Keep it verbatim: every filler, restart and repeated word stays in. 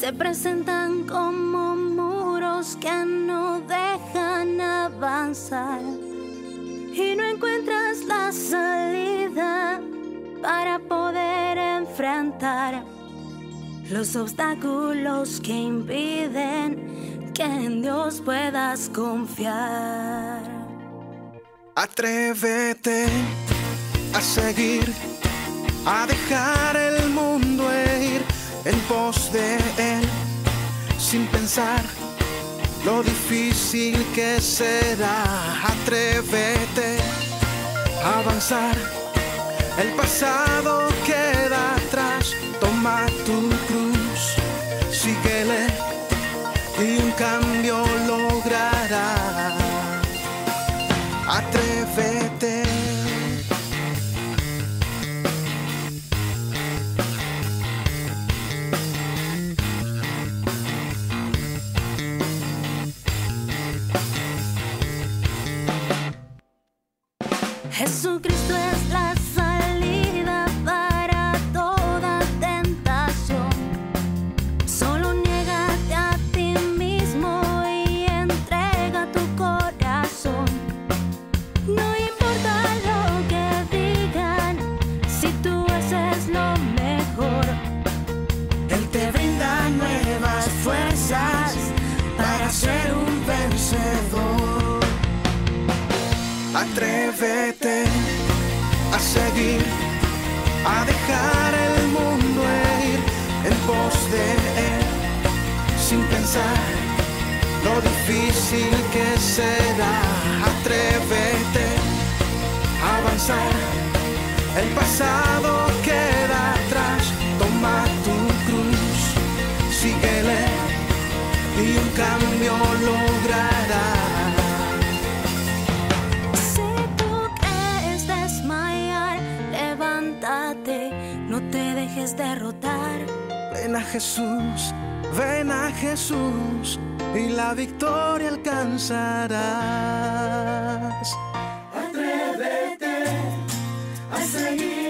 se presentan como muros que no dejan avanzar y no encuentras la salida para poder enfrentar los obstáculos que impiden que en Dios puedas confiar. Atrévete a seguir, a dejar el mundo e ir en pos de Él, sin pensar lo difícil que será. Atrévete a avanzar, el pasado queda atrás. Toma tu cruz, síguele y un cambio logrará. Atrévete. Jesucristo es la salida para toda tentación. Solo niégate a ti mismo y entrega tu corazón. No importa lo que digan, si tú haces lo mejor. Él te brinda nuevas fuerzas para ser un vencedor. Atrévete a seguir, a dejar el mundo e ir en pos de Él, sin pensar lo difícil que será. Atrévete a avanzar, el pasado queda atrás. Toma tu cruz, síguele y un cambio logrará. No te dejes derrotar. Ven a Jesús, ven a Jesús y la victoria alcanzarás. Atrévete a seguir.